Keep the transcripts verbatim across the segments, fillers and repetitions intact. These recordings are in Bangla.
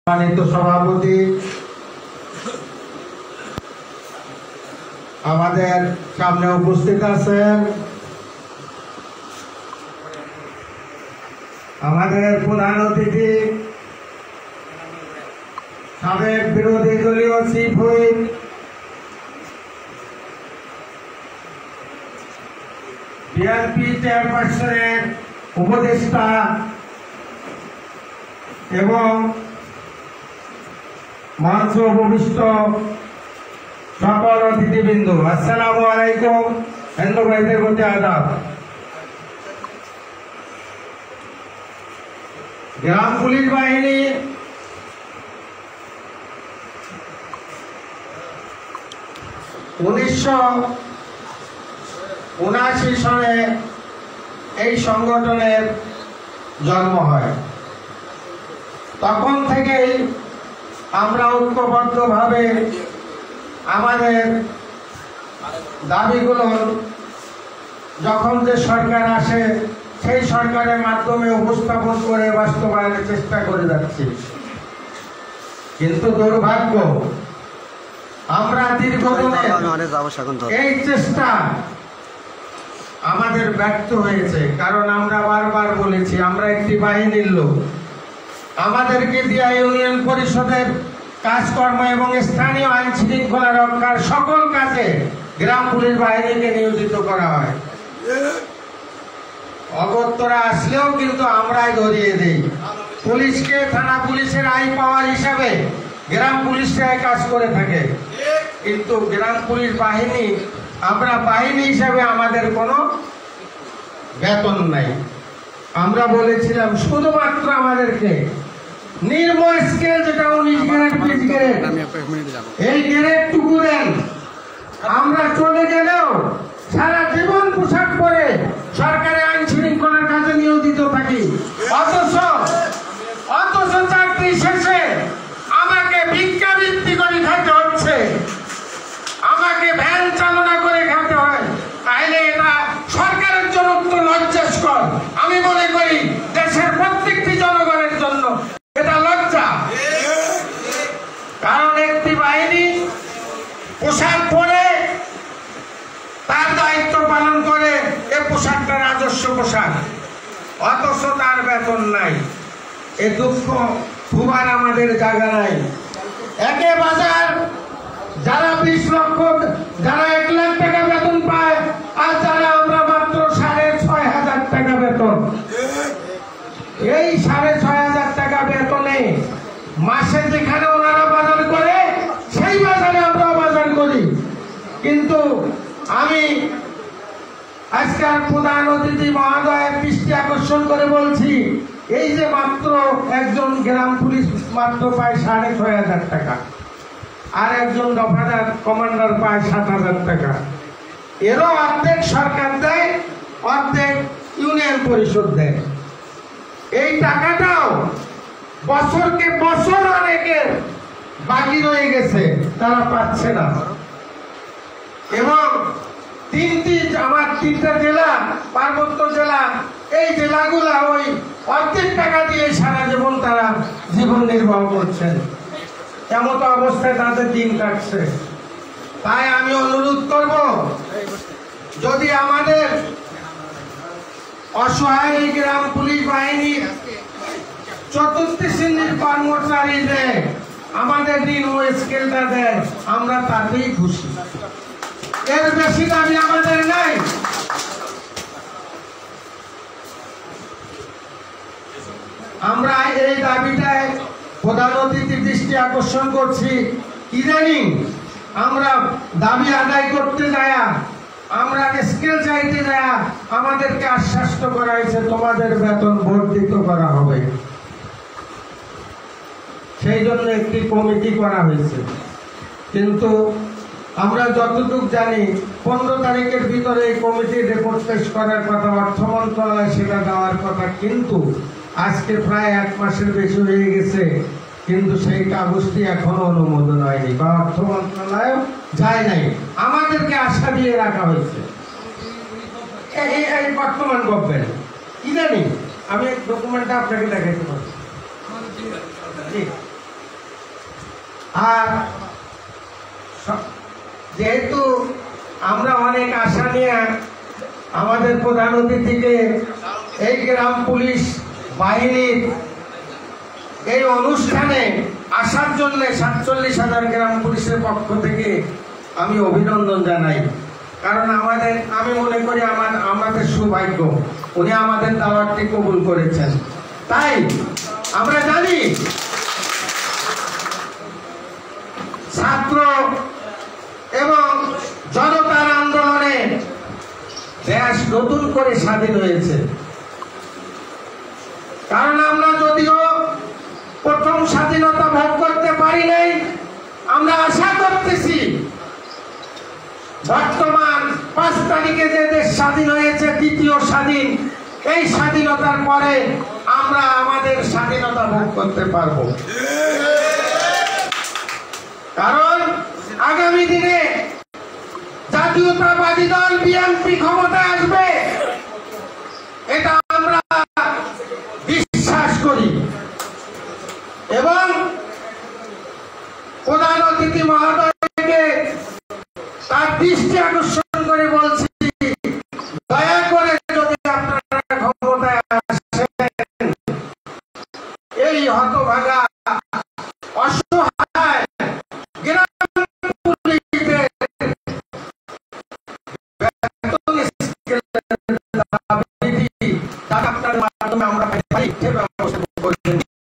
সম্মানিত সভাপতি, আমাদের সামনে উপস্থিত আছেন আমাদের প্রধান অতিথি সাবেক বিরোধী দলীয় চিফ হুইপ বিএনপি চেয়ারপারসনের উপদেষ্টা এবং মঞ্চ উপবিষ্ট সকল অতিথিবৃন্দ, আসসালামু আলাইকুম। হিন্দু ভাইদের প্রতি আদাব। গ্রাম পুলিশ বাহিনী উনিশশো উনআশি সনে এই সংগঠনের জন্ম হয়। তখন থেকেই আমরা ঐক্যবদ্ধভাবে আমাদের দাবিগুলো যখন যে সরকার আসে সেই সরকারের মাধ্যমে উপস্থাপন করে বাস্তবায়নের চেষ্টা করে যাচ্ছি। কিন্তু দুর্ভাগ্য, আমরা দীর্ঘদিনে এই চেষ্টা আমাদের ব্যর্থ হয়েছে। কারণ আমরা বারবার বলেছি আমরা একটি বাহিনীর লোক, আমাদেরকে দিয়া ইউনিয়ন পরিষদের কাজকর্ম এবং স্থানীয় আইন শৃঙ্খলা রক্ষার সকল কাজে গ্রাম পুলিশ বাহিনীকে নিয়োজিত করা হয়। অগত্যরা আসলেও কিন্তু আমরাই ধরিয়ে দিই। পুলিশকে থানা পুলিশের আই পাওয়ার হিসাবে গ্রাম পুলিশরাই কাজ করে থাকে, কিন্তু গ্রাম পুলিশ বাহিনী আমরা বাহিনী হিসাবে আমাদের কোনো বেতন নাই। আমরা বলেছিলাম শুধুমাত্র আমাদেরকে নিম্ন স্কেল যেটা উনিশ গ্রেড বিশ গ্রেড এই গ্রেড টুকু দেন। আমরা চলে গেলেও সারা জীবন পোশাক পরে সরকারি আইন শৃঙ্খলার কাজে নিয়োজিত থাকি। অথচ অথচ চাকরি শেষে আমাকে ভিক্ষাবৃত্তি করে খেতে হচ্ছে, আমাকে ভ্যান চালনা করে খেতে হয়। তাইলে এটা সরকারের জন্য তো লজ্জাস্কর। আমি মনে করি দেশের প্রত্যেকটি জনগণের জন্য এটা লজ্জা। কারণ একটি বাহিনী পোশাক পরে তার দায়িত্ব পালন করে, এ পোশাকটা রাজস্ব পোশাক, অথচ তার বেতন নাই। এ দুঃখ খুবার আমাদের জায়গা নাই। একে বাজার যারা বিশ লক্ষ যারা এক লাখ টাকা বেতন পায়, আর যারা আমরা মাত্র সাড়ে ছয় হাজার টাকা বেতন। এই সাড়ে ছয় হাজার টাকা বেতনে মাসে যেখানে ওনারা বাজার করে সেই বাজারে আমরা বাজার করি। কিন্তু আমি আজকের প্রধান অতিথি মহোদয়ের দৃষ্টি আকর্ষণ করে বলছি, এই যে মাত্র একজন গ্রাম পুলিশ মাত্র পায় সাড়ে ছয় হাজার টাকা, আর একজন দফাদার কমান্ডার পায় সাত হাজার টাকা। এরও অর্ধেক সরকার দেয়, অর্ধেক ইউনিয়ন পরিষদ দেয়। এই টাকাটাও বছরকে বছর অনেকের বাকি রয়ে গেছে, তারা পাচ্ছে না। এবং তিনটি আমার তিনটা জেলা পার্বত্য জেলা, এই জেলাগুলা ওই অর্ধেক টাকা দিয়ে সারা জীবন তারা জীবন নির্বাহ করছেন। এমত অবস্থায় তাদের দিন কাটছে। তাই আমি অনুরোধ করব, যদি আমাদের অসহায় গ্রাম পুলিশ বাহিনী চতুর্থ শ্রেণীর কর্মচারীদের আমাদের দিন ও স্কেলটা দেয়, আমরা তাতেই খুশি। এর বেশি দাবি আমাদের নাই। আমরা এই দাবিটায় প্রধান অতিথির দৃষ্টি আকর্ষণ করছি। ইদানিং আমরা দাবি আদায় করতে যায়, আমরা স্কেল চাইতে যায়, আমাদেরকে আশ্বাস করা হয়েছে তোমাদের বেতন বর্ধিত করা হবে। সেই জন্য একটি কমিটি করা হয়েছে। কিন্তু আমরা যতটুকু জানি পনেরো তারিখের ভিতরে এই কমিটির রিপোর্ট পেশ করার কথা, অর্থ মন্ত্রণালয় সেটা দেওয়ার কথা। কিন্তু আজকে প্রায় এক মাসের বেশি হয়ে গেছে, কিন্তু সেই কাগজটি এখনো অনুমোদন হয়নি বা অর্থ মন্ত্রণালয় যায় নাই। আমাদেরকে আশা দিয়ে রাখা হয়েছে। এই বর্তমান গভর্নমেন্ট ইদানিং আমি ডকুমেন্টটা আপনাকে দেখাইতে পারি। আর যেহেতু আমরা অনেক আশা নিয়ে আমাদের প্রধান অতিথিকে এই গ্রাম পুলিশ বাহিনীর এই অনুষ্ঠানে আসার জন্য সাতচল্লিশ হাজার গ্রাম পুলিশের পক্ষ থেকে আমি অভিনন্দন জানাই। কারণ আমাদের আমি মনে করি আমার আমাদের সৌভাগ্য উনি আমাদের দাওয়াতটি কবুল করেছেন। তাই আমরা জানি ছাত্র এবং জনতার আন্দোলনে দেশ নতুন করে স্বাধীন হয়েছে। কারণ আমরা যদিও প্রথম স্বাধীনতা ভোগ করতে পারি নাই, আমরা আশা করতেছি বর্তমান পাঁচ তারিখে যে দেশ স্বাধীন হয়েছে, দ্বিতীয় স্বাধীন, এই স্বাধীনতার পরে আমরা আমাদের স্বাধীনতা ভোগ করতে পারবো। কারণ আগামী দিনে জাতীয়তাবাদী দল বিএনপি ক্ষমতায় আসবে, এটা আমরা বিশ্বাস করি। এবং প্রধান অতিথি মহোদয়কে তার দৃষ্টি আকর্ষণ করে বলছি, দয়া করে যদি আপনারা ক্ষমতায় আসেন, এই হতভাগা অসহায় গ্রাম পুলিশদের বেতন স্কেলের দাবি আপনাদের মাধ্যমে আমরা পাই ব্যবস্থা করবেন।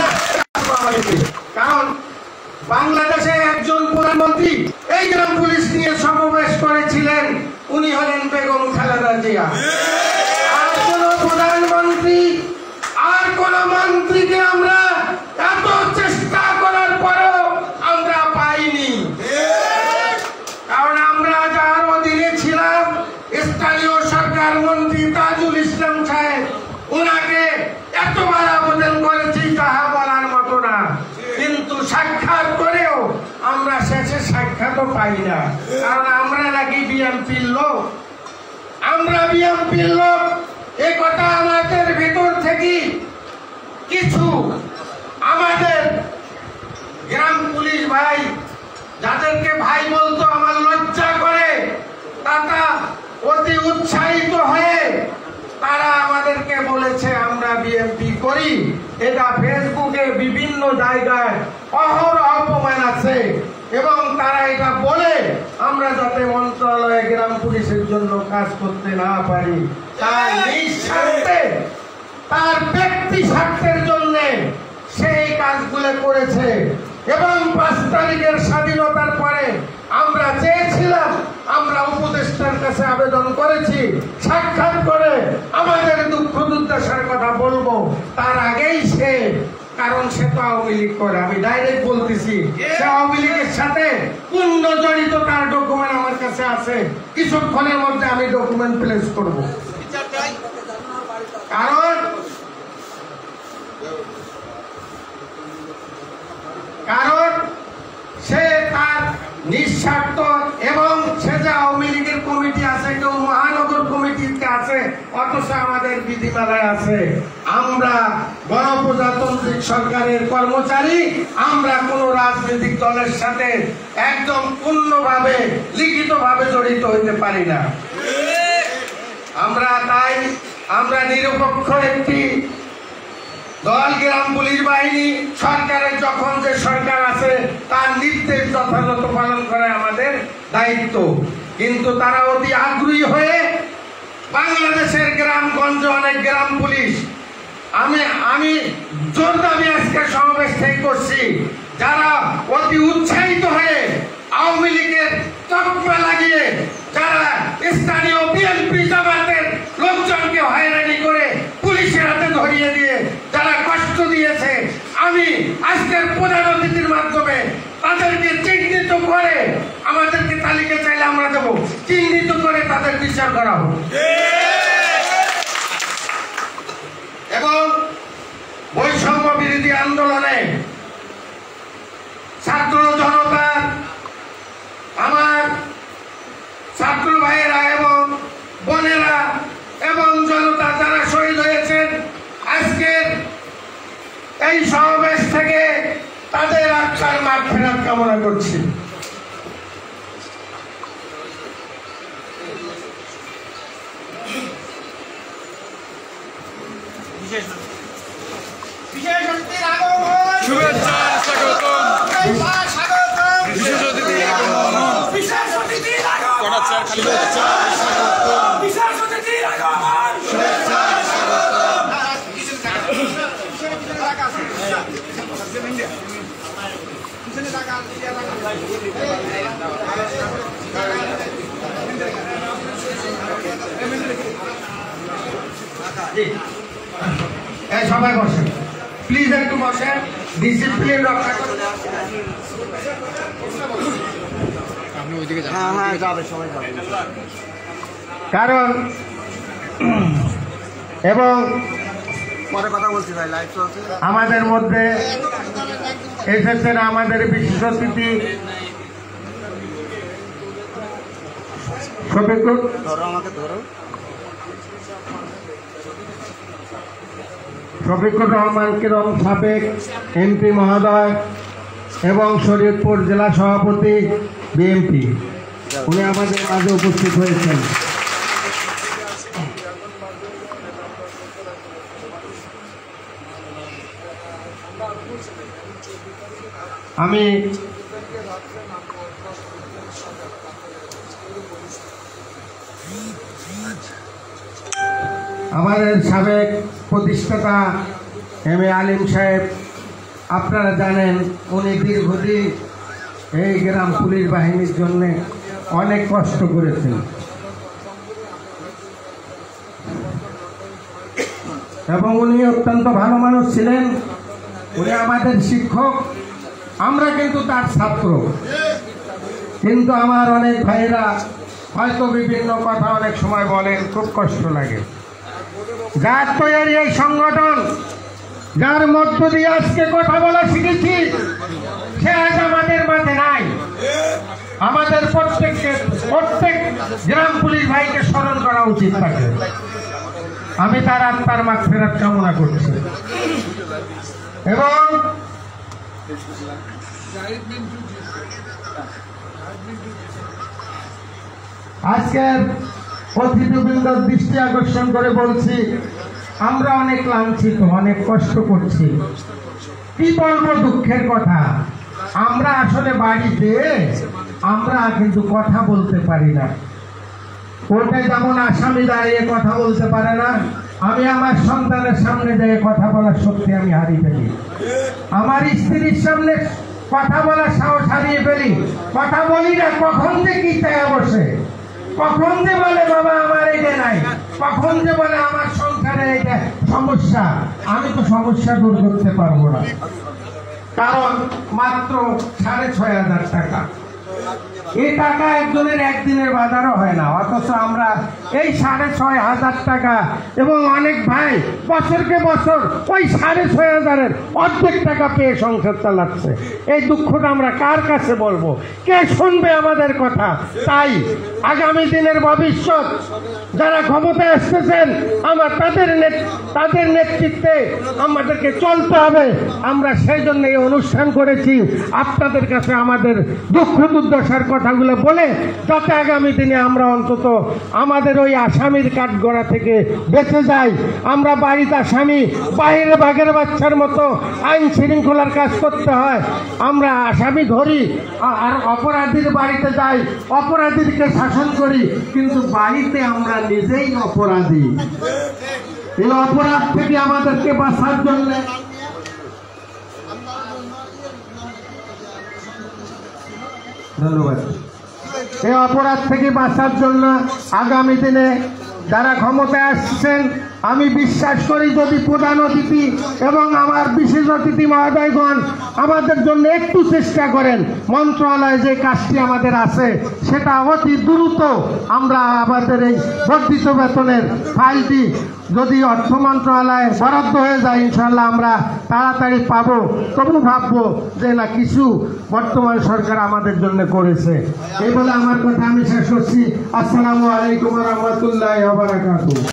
কারণ বাংলাদেশে একজন প্রধানমন্ত্রী এই গ্রাম পুলিশ নিয়ে সমাবেশ করেছিলেন, উনি হলেন বেগম খালেদা জিয়া। আর কোন প্রধানমন্ত্রী আর কোন মন্ত্রীকে আমরা এত চেষ্টা করার পরেও আমরা পাইনি। কারণ আমরা যার অধীনে ছিলাম, স্থানীয় সরকার মন্ত্রী তাজুল ইসলাম সাহেব, ওনাকে এতবার আবেদন করেছি তাহা বলার মতো না। কিন্তু সাক্ষাৎ করেও আমরা শেষে সাক্ষাৎও পাই না। কারণ আমরা নাকি বিএনপির লোক, আমরা বিএনপির লোক এ কথা আমাদের ভিতর থেকে কিছু আমাদের গ্রাম পুলিশ ভাই, যাদেরকে ভাই বলতো আমার লজ্জা করে, তারা অতি উৎসাহিত হয়ে তারা আমাদেরকে বলেছে আমরা বিএনপি করি। এটা ফেসবুকে বিভিন্ন জায়গায় অহরহ অপমান আছে এবং তারা এটা বলে আমরা যাতে মন্ত্রণালয়ে গ্রাম পুলিশের জন্য কাজ করতে না পারি, তার নিঃস্বার্থে তার ব্যক্তি স্বার্থের জন্য সেই কাজগুলো করেছে। এবং পাঁচ তারিখের স্বাধীনতার পরে আমরা চেয়েছিলাম, আমরা উপদেষ্টার কাছে আবেদন করেছি সাক্ষাৎ করে আমাদের দুঃখ দুর্দশার কথা বলবো, তার আগেই সে, কারণ সে তো আওয়ামী লীগ করে, আমি ডাইরেক্ট বলতেছি, সে আওয়ামী লীগের সাথে পূর্ণ জড়িত, তার ডকুমেন্ট আমার কাছে আছে, কিছুক্ষণের মধ্যে আমি ডকুমেন্ট প্লেস করবো। কারণ কারণ সে তার নিঃস্বার্থ, এবং সে যে আওয়ামী লীগের কমিটি আছে, কেউ মহানগর কমিটিতে আছে, অথচ আমাদের বিধিমালায় আছে আমরা গণপ্রজাতান্ত্রিক সরকারের কর্মচারী, আমরা কোন রাজনৈতিক দলের সাথে একদম পূর্ণভাবে লিখিতভাবে জড়িত হইতে পারি না। আমরা তাই আমরা নিরপেক্ষ একটি দল গ্রাম পুলিশ বাহিনী, সরকারের যখন যে সরকার আছে তার নির্দেশ যথাযথ পালন করা আমাদের দায়িত্ব। কিন্তু তারা অতি আগ্রহী হয়ে বাংলাদেশের গ্রামগঞ্জে অনেক গ্রাম পুলিশ, আমি আমি জোর দাবি আজকে সমাবেশ থেকে করছি, যারা অতি উৎসাহিত হয়ে আওয়ামী লীগের তকমা লাগিয়ে যারা স্থানীয় বিএনপি জামাতের লোকজনকে হয়রানি করে পুলিশের হাতে ধরিয়ে দিয়ে যারা কষ্ট দিয়েছে, আমি আজকের প্রধান অতিথির মাধ্যমে তাদেরকে চিহ্নিত করে, আমাদেরকে তালিকা চাইলে আমরা দেবো, চিহ্নিত করে তাদের বিচার করা হোক। এবং বৈষম্য বিরোধী আন্দোলনে ছাত্র জনতা, আমার ছাত্র ভাইয়েরা এবং বোনেরা এবং জনতা যারা শহীদ হয়েছেন, আজকের এই সমাবেশ থেকে তাদের কামনা করছি। সবাই বসেন প্লিজ, একটু বসেন, ডিসিপ্লিন রক্ষা করুন। কারণ এবং আমাদের মধ্যে এসেছেন আমাদের বিশেষ অতিথি শফিকুর শফিকুর রহমান কিরম সাবেক এমপি মহোদয় এবং শরীয়তপুর জেলা সভাপতি বিএনপি, উনি আমাদের মাঝে উপস্থিত হয়েছেন। আমি আমাদের সাবেক প্রতিষ্ঠাতা এম এ আলিম সাহেব, আপনারা জানেন উনি দীর্ঘদিন এই গ্রাম পুলিশ বাহিনীর জন্য অনেক কষ্ট করেছেন এবং উনি অত্যন্ত ভালো মানুষ ছিলেন। উনি আমাদের শিক্ষক, আমরা কিন্তু তার ছাত্র। কিন্তু আমার অনেক ভাইরা হয়তো বিভিন্ন কথা অনেক সময় বলেন, খুব কষ্ট লাগে। যার তৈরি এই সংগঠন, যার মধ্য দিয়ে আজকে কথা বলা শিখেছি, সে আজ আমাদের মাঝে নাই। আমাদের প্রত্যেককে প্রত্যেক গ্রাম পুলিশ ভাইকে স্মরণ করা উচিত থাকে। আমি তার আত্মার মাগফিরাত কামনা করছি এবং আজকের অতিথিবৃন্দর দৃষ্টি আকর্ষণ করে বলছি, আমরা অনেক লাঞ্ছিত, অনেক কষ্ট করছি। কি বলবো দুঃখের কথা, আমরা আসলে বাড়িতে আমরা কিন্তু কথা বলতে পারি না। কোর্টে যেমন আসামি দাঁড়িয়ে কথা বলতে পারে না, আমি আমার সন্তানের সামনে যেয়ে কথা বলার শক্তি আমি হারিয়ে ফেলি। আমার স্ত্রীর সামনে কথা বলার সাহস হারিয়ে ফেলি। কথা বলি না, কখন যে কি চায় বসে, কখন যে বলে বাবা আমার এইটা নাই, কখন যে বলে আমার সংসারে এইটা সমস্যা। আমি তো সমস্যা দূর করতে পারবো না, কারণ মাত্র সাড়ে ছয় হাজার টাকা। এই টাকা একজনের একদিনের বাজারও হয় না, অথচ আমরা এই সাড়ে ছয় হাজার টাকা এবং অনেক ভাই বছরকে বছর ওই সাড়ে ছয় হাজারের অর্ধেক টাকা পেয়ে সংসার চালাচ্ছে। এই দুঃখটা আমরা কার কাছে বলবো? কে শুনবে আমাদের কথা? তাই আগামী দিনের ভবিষ্যৎ যারা ক্ষমতায় আসতেছেন, আমার তাদের তাদের নেতৃত্বে আমাদেরকে চলতে হবে। আমরা সেই জন্য এই অনুষ্ঠান করেছি, আপনাদের কাছে আমাদের দুঃখ দুর্দশার কথাগুলো বলে, যাতে আগামী দিনে আমরা অন্তত আমাদের ওই আসামির কাঠগড়া থেকে বেঁচে যাই। আমরা বাড়িতে আসামি, বাইরে বাঘের বাচ্চার মতো আইন শৃঙ্খলার কাজ করতে হয়। আমরা আসামি ধরি আর অপরাধীর বাড়িতে যাই, অপরাধীকে শাসন করি, কিন্তু বাড়িতে আমরা নিজেই অপরাধী। এই অপরাধ থেকে আমাদেরকে বাঁচার জন্য ধন্যবাদ। এই অপরাধ থেকে বাঁচার জন্য আগামী দিনে যারা ক্ষমতায় আসছেন, আমি বিশ্বাস করি যদি প্রধান অতিথি এবং আমার বিশেষ অতিথি মহোদয়গণ আমাদের জন্য একটু চেষ্টা করেন, মন্ত্রণালয়ে যে কাজটি আমাদের আছে সেটা অতি দ্রুত আমরা আমাদের এই বর্ধিত বেতনের ফাইলটি যদি অর্থ মন্ত্রণালয়ে বরাদ্দ হয়ে যায়, ইনশাল্লাহ আমরা তাড়াতাড়ি পাবো। তবু ভাববো যে না, কিছু বর্তমান সরকার আমাদের জন্য করেছে। এই বলে আমার কথা আমি শেষ করছি। আসসালামু আলাইকুম ওয়া রাহমাতুল্লাহি ওয়া বারাকাতুহু।